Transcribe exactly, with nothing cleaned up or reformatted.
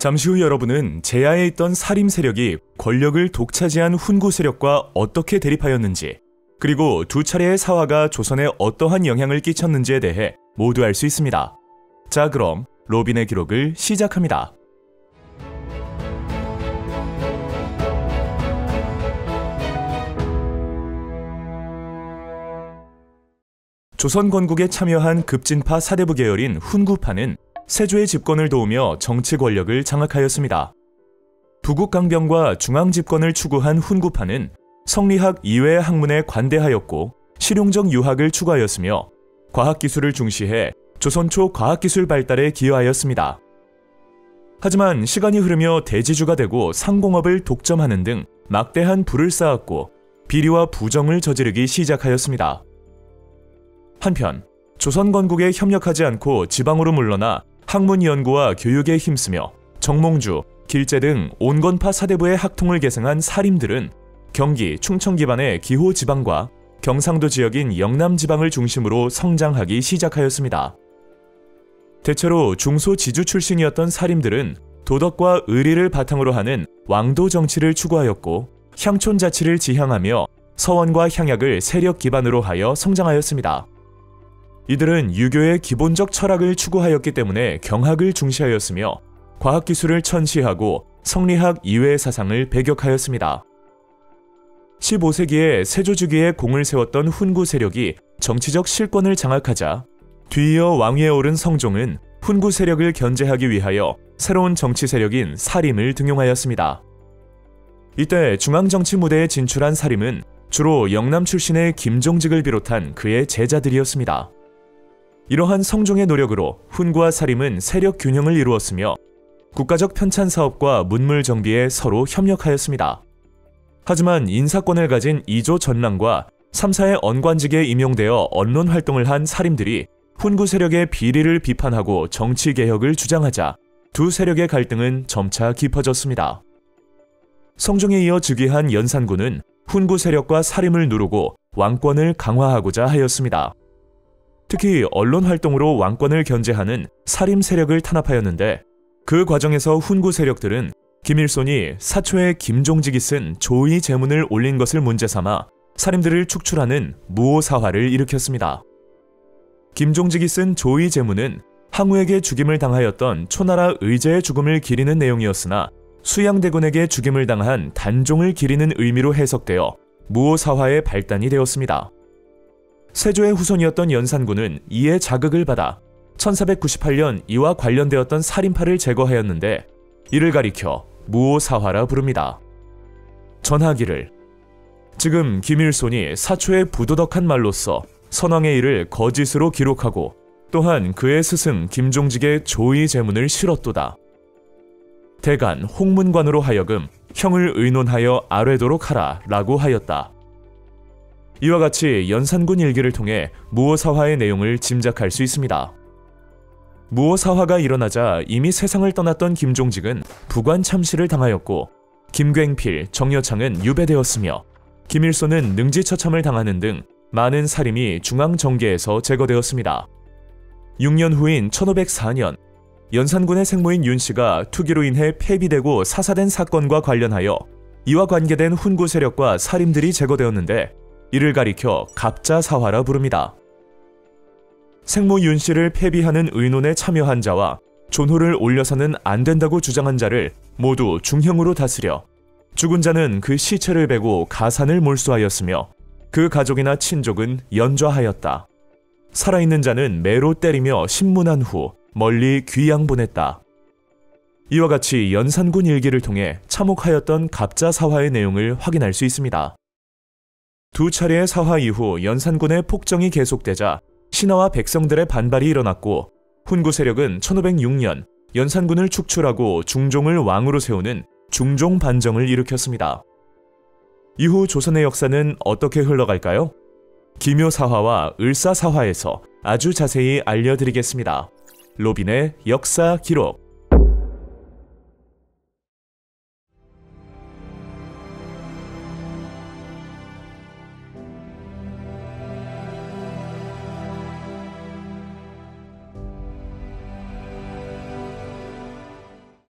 잠시 후 여러분은 제야에 있던 살림 세력이 권력을 독차지한 훈구 세력과 어떻게 대립하였는지, 그리고 두 차례의 사화가 조선에 어떠한 영향을 끼쳤는지에 대해 모두 알 수 있습니다. 자, 그럼 로빈의 기록을 시작합니다. 조선 건국에 참여한 급진파 사대부 계열인 훈구파는 세조의 집권을 도우며 정치 권력을 장악하였습니다. 부국강병과 중앙집권을 추구한 훈구파는 성리학 이외의 학문에 관대하였고 실용적 유학을 추구하였으며 과학기술을 중시해 조선 초 과학기술 발달에 기여하였습니다. 하지만 시간이 흐르며 대지주가 되고 상공업을 독점하는 등 막대한 부를 쌓았고 비리와 부정을 저지르기 시작하였습니다. 한편 조선 건국에 협력하지 않고 지방으로 물러나 학문 연구와 교육에 힘쓰며 정몽주, 길재 등 온건파 사대부의 학통을 계승한 사림들은 경기, 충청 기반의 기호 지방과 경상도 지역인 영남 지방을 중심으로 성장하기 시작하였습니다. 대체로 중소지주 출신이었던 사림들은 도덕과 의리를 바탕으로 하는 왕도 정치를 추구하였고 향촌 자치를 지향하며 서원과 향약을 세력 기반으로 하여 성장하였습니다. 이들은 유교의 기본적 철학을 추구하였기 때문에 경학을 중시하였으며 과학기술을 천시하고 성리학 이외의 사상을 배격하였습니다. 십오 세기에 세조 주기에 공을 세웠던 훈구 세력이 정치적 실권을 장악하자 뒤이어 왕위에 오른 성종은 훈구 세력을 견제하기 위하여 새로운 정치 세력인 사림을 등용하였습니다. 이때 중앙정치 무대에 진출한 사림은 주로 영남 출신의 김종직을 비롯한 그의 제자들이었습니다. 이러한 성종의 노력으로 훈구와 사림은 세력 균형을 이루었으며 국가적 편찬 사업과 문물 정비에 서로 협력하였습니다. 하지만 인사권을 가진 이조 전랑과 삼사의 언관직에 임용되어 언론 활동을 한 사림들이 훈구 세력의 비리를 비판하고 정치 개혁을 주장하자 두 세력의 갈등은 점차 깊어졌습니다. 성종에 이어 즉위한 연산군은 훈구 세력과 사림을 누르고 왕권을 강화하고자 하였습니다. 특히 언론 활동으로 왕권을 견제하는 사림 세력을 탄압하였는데 그 과정에서 훈구 세력들은 김일손이 사초에 김종직이 쓴 조의 제문을 올린 것을 문제 삼아 사림들을 축출하는 무오사화를 일으켰습니다. 김종직이 쓴 조의 제문은 항우에게 죽임을 당하였던 초나라 의제의 죽음을 기리는 내용이었으나 수양대군에게 죽임을 당한 단종을 기리는 의미로 해석되어 무오사화의 발단이 되었습니다. 세조의 후손이었던 연산군은 이에 자극을 받아 천사백구십팔 년 이와 관련되었던 살인파를 제거하였는데 이를 가리켜 무오사화라 부릅니다. 전하기를 지금 김일손이 사초의 부도덕한 말로써 선왕의 일을 거짓으로 기록하고 또한 그의 스승 김종직의 조의 제문을 실었도다. 대간 홍문관으로 하여금 형을 의논하여 아뢰도록 하라 라고 하였다. 이와 같이 연산군 일기를 통해 무오사화의 내용을 짐작할 수 있습니다. 무오사화가 일어나자 이미 세상을 떠났던 김종직은 부관 참시를 당하였고 김굉필, 정여창은 유배되었으며 김일손은 능지처참을 당하는 등 많은 사림이 중앙정계에서 제거되었습니다. 육 년 후인 천오백사 년 연산군의 생모인 윤씨가 투기로 인해 폐비되고 사사된 사건과 관련하여 이와 관계된 훈구 세력과 사림들이 제거되었는데 이를 가리켜 갑자사화라 부릅니다. 생모 윤씨를 폐비하는 의논에 참여한 자와 존호를 올려서는 안 된다고 주장한 자를 모두 중형으로 다스려 죽은 자는 그 시체를 베고 가산을 몰수하였으며 그 가족이나 친족은 연좌하였다. 살아있는 자는 매로 때리며 신문한 후 멀리 귀양 보냈다. 이와 같이 연산군 일기를 통해 참혹하였던 갑자사화의 내용을 확인할 수 있습니다. 두 차례의 사화 이후 연산군의 폭정이 계속되자 신하와 백성들의 반발이 일어났고 훈구 세력은 천오백육 년 연산군을 축출하고 중종을 왕으로 세우는 중종반정을 일으켰습니다. 이후 조선의 역사는 어떻게 흘러갈까요? 기묘사화와 을사사화에서 아주 자세히 알려드리겠습니다. 로빈의 역사 기록.